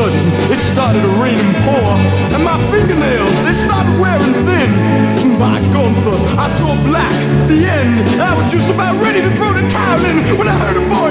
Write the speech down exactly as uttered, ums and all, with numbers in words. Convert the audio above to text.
sudden, it started to rain and pour, and my fingernails, they started wearing thin. By Gunther, I saw black, the end. I was just about ready to throw the towel in when I heard a voice.